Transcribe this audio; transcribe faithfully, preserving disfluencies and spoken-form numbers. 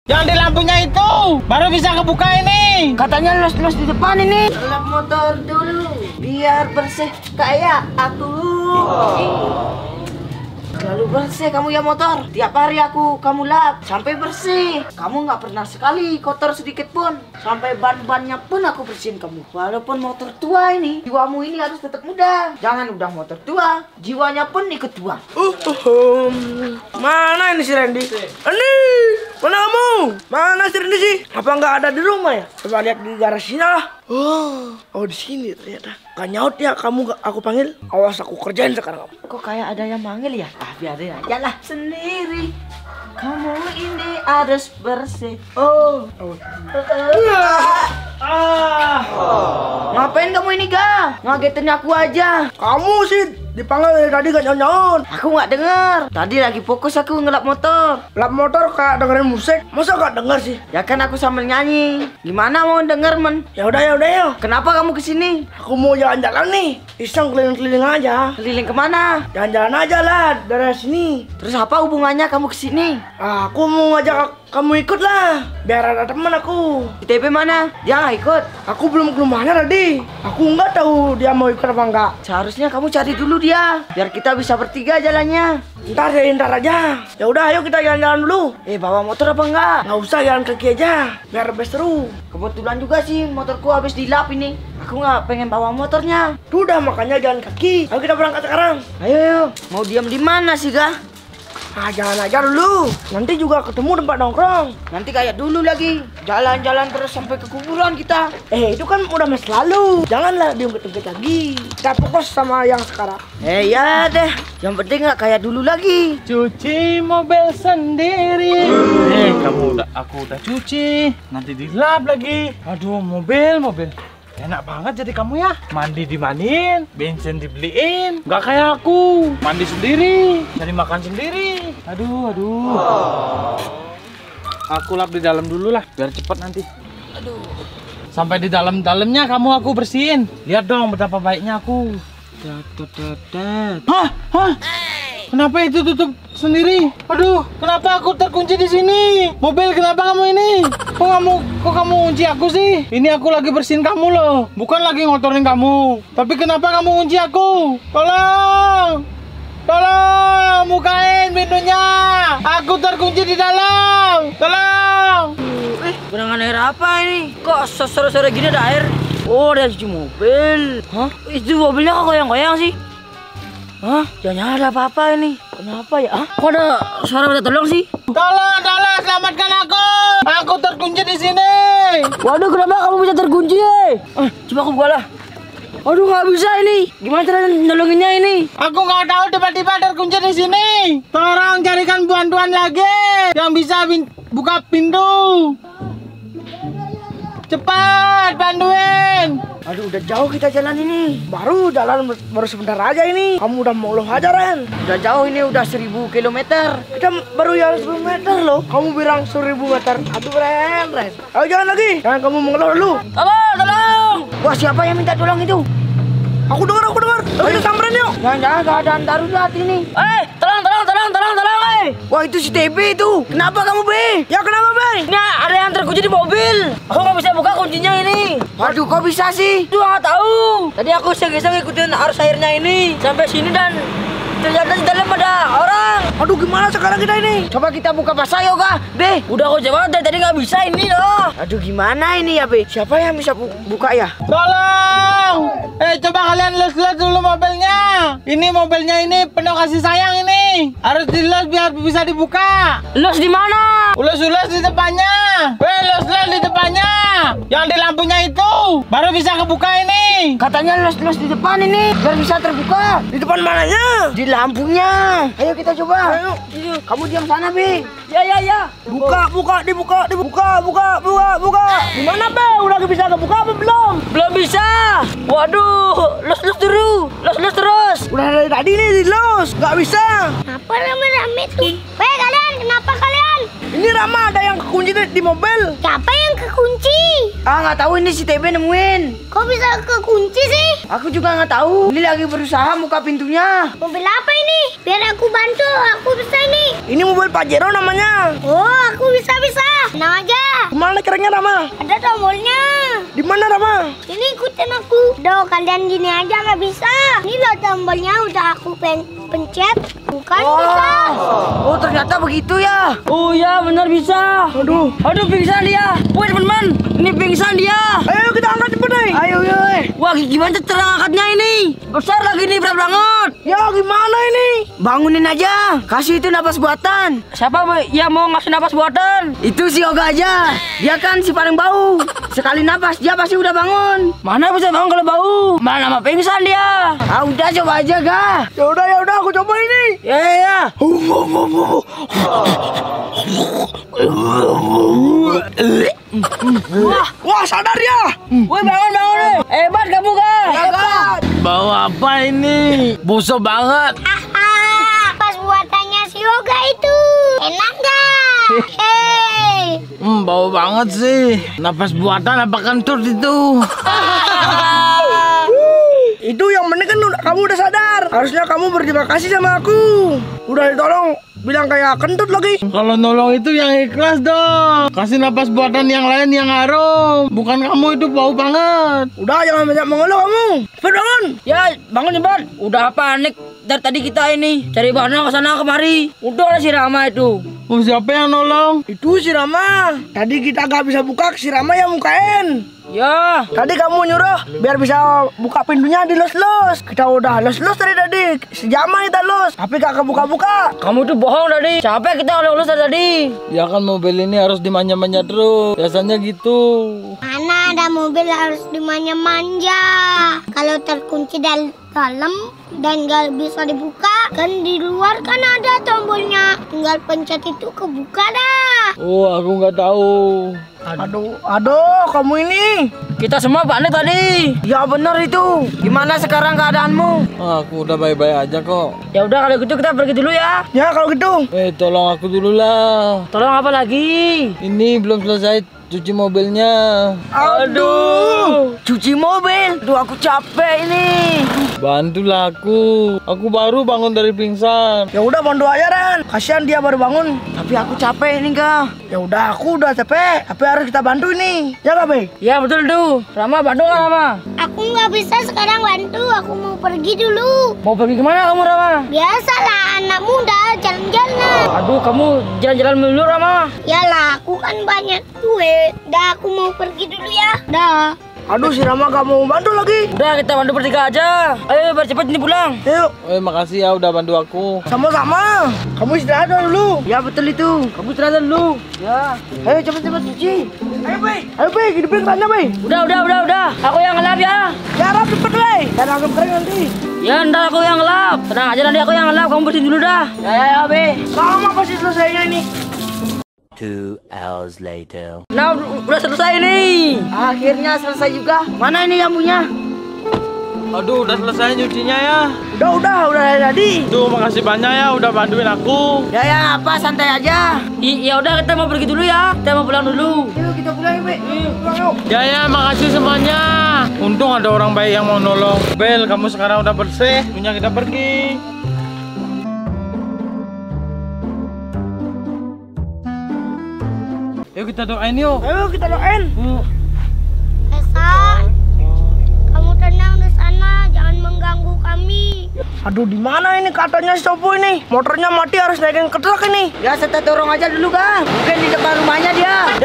Yang di lampunya itu baru bisa kebuka ini. Katanya los-los di depan ini. Lap motor dulu biar bersih kayak aku. Lalu bersih kamu ya motor. Tiap hari aku kamu lap sampai bersih. Kamu nggak pernah sekali kotor sedikit pun. Sampai ban-bannya pun aku bersihin kamu. Walaupun motor tua ini, jiwamu ini harus tetap muda. Jangan udah motor tua, jiwanya pun ikut tua. Uh, uh, um. Mana ini si Randy? Ini, mana kamu? Mana si Randy sih? Apa nggak ada di rumah ya? Coba lihat di garasi lah. Oh, oh di sini ternyata. Gak nyaut ya kamu gak aku panggil. Awas aku kerjain sekarang kamu. Kok kayak ada yang manggil ya? Ah biarin aja lah sendiri. Kamu ini harus bersih. Oh. oh. Ah. Ngapain kamu ini ga? Ngagetin aku aja. Kamu sih dipanggil dari tadi gak nyaut-nyaut. Aku nggak dengar. Tadi lagi fokus aku ngelap motor. Lap motor kayak dengerin musik. Masa gak denger sih? Ya kan aku sambil nyanyi. Gimana mau denger men? Ya udah ya udah ya. Kenapa kamu kesini? Aku mau jalan-jalan nih. Iseng keliling-keliling aja. Keliling kemana? Jalan-jalan aja lah dari sini. Terus apa hubungannya kamu kesini? Ah, aku mau ngajak kamu ikut lah. Biar ada teman aku. I T P mana? Dia nggak ikut. Aku belum ke rumahnya tadi. Aku nggak tahu dia mau ikut apa enggak. Seharusnya kamu cari dulu dia. Biar kita bisa bertiga jalannya. Ntar ya ntar aja. Ya udah ayo kita jalan-jalan dulu. Eh bawa motor apa enggak? Nggak usah jalan kaki aja. Biar lebih seru. Kebetulan juga sih motorku habis dilap ini. Aku nggak pengen bawa motornya. Udah makanya jalan kaki. Ayo kita berangkat sekarang. Ayo ayo. Mau diam di mana sih ga? Ah jalan aja dulu. Nanti juga ketemu tempat nongkrong. Nanti kayak dulu lagi. Jalan-jalan terus sampai ke kuburan kita. Eh itu kan udah masa lalu. Janganlah diungkit-ungkit lagi. Kita fokus sama yang sekarang. Eh ya deh. Yang penting nggak kayak dulu lagi. Cuci mobil sendiri. Eh kamu udah aku udah cuci. Nanti dilap lagi. Aduh mobil mobil. Enak banget jadi kamu ya. Mandi dimandiin, bensin dibeliin. Nggak kayak aku, mandi sendiri, cari makan sendiri. Aduh, aduh. Aku lap di dalam dulu lah, biar cepet nanti. Aduh. Sampai di dalam-dalamnya kamu aku bersihin. Lihat dong betapa baiknya aku. Hah? Hah? Kenapa itu tutup sendiri? Aduh, kenapa aku terkunci di sini? Mobil, kenapa kamu ini? Kok kamu, kok kamu kunci aku sih? Ini aku lagi bersihin kamu loh, bukan lagi ngotorin kamu. Tapi kenapa kamu kunci aku? Tolong, tolong, bukain pintunya. Aku terkunci di dalam. Tolong. Eh, genangan air apa ini? Kok sore-sore gini ada air? Oh, dia cuci mobil. Hah? Itu mobilnya kok goyang-goyang sih? Hah? Jangan ada apa-apa ini. Kenapa ya? Hah? Kok ada suara minta tolong sih? Tolong, tolong, selamatkan aku. Aku terkunci di sini. Waduh, kenapa kamu bisa terkunci? Eh, coba aku buka lah. Aduh, nggak bisa ini. Gimana cara nolonginnya ini? Aku nggak tahu, tiba-tiba terkunci di sini. Tolong carikan bantuan lagi yang bisa bin- buka pintu. Cepat, bantuin. Aduh udah jauh kita jalan ini. Baru jalan baru sebentar aja ini. Kamu udah mau loh aja Ren. Udah jauh ini, udah seribu kilometer. Kita baru jalan sepuluh meter loh. Kamu bilang seribu meter. Aduh Ren, Ren. Ayo jalan lagi. Jangan kamu mengeluh dulu. Tolong, tolong. Wah, siapa yang minta tolong itu? Aku dengar, aku dengar. Ayo kita samperin yuk. Jangan-jangan keadaan darurat ini. Eh, tolong, tolong, tolong, tolong, tolong, eh. Wah, itu si T B itu. Kenapa kamu, B? Ya kenapa, Be? Nah, ada yang terkunci di mobil. Aku nggak bisa buka kuncinya ini. Waduh, kok bisa sih? Tuh, nggak tahu. Tadi aku iseng-iseng ngikutin arus airnya ini sampai sini dan ternyata di dalam ada orang. Aduh, gimana sekarang kita ini? Coba kita buka pas ayo, kah? B, udah aku coba dari tadi nggak bisa ini loh. Aduh, gimana ini ya, B? Siapa yang bisa bu buka ya? Tolong. Eh, coba kalian los-los dulu mobilnya. Ini mobilnya ini penuh kasih sayang ini. Harus dilos biar bisa dibuka. Los di mana? Ulos-ulos di depannya. Eh, los-los di depannya. Yang di lampunya itu baru bisa kebuka ini. Katanya los-los di depan ini biar bisa terbuka. Di depan mananya? Di lampunya. Ayo kita coba. Ayo. Kamu diam sana, Bi. Ya, ya, ya. Buka, buka, dibuka, dibuka, buka, buka, buka. Gimana, Be? Udah bisa kebuka apa belum? Belum bisa. Waduh, los-los dulu. Los-los terus. Udah dari tadi nih di los, nggak bisa. Apa rame-rame tuh? Weh kalian, kenapa kalian? Ini Ini Rama ada yang kekunci di, di mobil. Siapa yang kekunci? Ah, nggak tahu ini si T B nemuin. Kok bisa kekunci sih? Aku juga nggak tahu. Ini lagi berusaha buka pintunya. Mobil apa ini? Biar aku bantu, aku bisa nih. Ini mobil Pajero namanya. Oh, aku bisa bisa. Tenang aja. Kemana kerennya Rama? Ada tombolnya. Di mana Rama? Ini ikutin aku. Doh, kalian gini aja nggak bisa. Ini loh tombolnya udah aku pen pencet. Bukan bisa. Oh, ternyata begitu ya. Oh ya, benar bisa. Aduh. Aduh, pingsan dia. Woi teman-teman, ini pingsan dia. Ayo kita angkat cepet nih. Ayo, yoi. Wah, gimana cara angkatnya ini? Besar lagi nih, berat banget. Ya gimana ini? Bangunin aja. Kasih itu napas buatan. Siapa yang mau ngasih napas buatan? Itu si Oga aja. Dia kan si paling bau. Sekali napas dia pasti udah bangun. Mana bisa bangun kalau bau? Mana mah pingsan dia. Ah, udah coba aja, Ga. Ya udah ya udah aku coba ini. Ya ya ya. Wah, wah sadar ya. Woi, bangun bangun deh. Hebat kamu, Kak. Hebat. Bau apa ini? Busuk banget. Haha, pas buatannya si Yoga itu. Enak nggak? Hei. Hmm, bau banget sih. Napas buatan apa kentut itu? Itu yang penting kan udah- kamu udah sadar. Harusnya kamu berterima kasih sama aku. Udah ditolong, bilang kayak kentut lagi. Kalau nolong itu yang ikhlas dong. Kasih napas buatan yang lain yang harum. Bukan kamu, itu bau banget. Udah jangan banyak mengeluh kamu. Cepet bangun. Ya, bangun cepat. Udah panik dari tadi kita ini cari bahan ke sana kemari. Udah lah si Rama itu. Oh, siapa yang nolong? Itu si Rama. Tadi kita gak bisa buka, si Rama yang bukain. Ya, Tadi kamu nyuruh biar bisa buka pintunya di los-los. Kita udah los-los tadi tadi. Sejam kita los, tapi gak kebuka-buka. kamu tuh bohong tadi. Capek kita oleh-oleh tadi. Ya kan mobil ini harus dimanja-manja terus. Biasanya gitu. Mana ada mobil harus dimanja-manja. Kalau terkunci dari dalam dan nggak bisa dibuka, kan di luar kan ada tombolnya. Tinggal pencet itu kebuka dah. Oh, aku nggak tahu. Aduh, aduh, kamu ini. Kita semua panik tadi. Ya bener itu. Gimana sekarang keadaanmu? Aku udah baik-baik aja kok. Ya udah kalau gitu kita pergi dulu ya. Ya kalau gitu. Eh, tolong aku dulu lah. Tolong apa lagi? Ini belum selesai cuci mobilnya. Aduh. Cuci mobil. Duh, aku capek ini. Bantulah aku. Aku baru bangun dari pingsan. Ya udah bantu aja Ren. Kasihan dia baru bangun. Tapi aku capek ini, Ga. Ya udah aku udah capek. Tapi harus kita bantu ini. Ya gak Be? Ya betul tuh. Rama, bantu nggak Rama? Aku nggak bisa sekarang bantu. Aku mau pergi dulu. Mau pergi kemana kamu Rama? Biasalah anak muda jalan-jalan. Aduh, kamu jalan-jalan dulu Rama. Yalah, aku kan banyak duit. Dah, aku mau pergi dulu ya. Dah. Aduh si Rama gak mau bantu lagi. Udah kita bantu bertiga aja. Ayo biar cepet ini pulang. Yuk. Eh makasih ya udah bantu aku. Sama-sama. Kamu istirahat dulu. Ya betul itu. Kamu istirahat dulu. Ya. Ayo cepet-cepet cuci. Ayo Be. Ayo Be, hidupin kerannya Be. Udah udah udah udah. Aku yang ngelap ya. Ya Rap cepet Be. Jangan agak kering nanti. Ya ntar aku yang ngelap. Tenang aja nanti aku yang ngelap. Kamu bersihin dulu dah. Ya ya ya be. Lama pasti selesainya ini. Two hours later. Nah u- udah selesai nih. Akhirnya selesai juga. Mana ini yang punya? Aduh udah selesai nyucinya ya. Udah udah udah jadi. Duh makasih banyak ya udah bantuin aku. Ya ya apa santai aja. I ya udah kita mau pergi dulu ya. Kita mau pulang dulu. Yuk kita pulang ya, Be. Pulang yuk. Ya ya makasih semuanya. Untung ada orang baik yang mau nolong. Bel kamu sekarang udah bersih. Punya kita pergi. Yuk kita doain yuk. Ayo kita doain. Yuk. Esa, kamu tenang di sana, jangan mengganggu kami. Aduh di mana ini katanya si Sopo ini? Motornya mati harus naikin ke truk ini. Ya kita dorong aja dulu, Ga. Mungkin di depan rumahnya dia.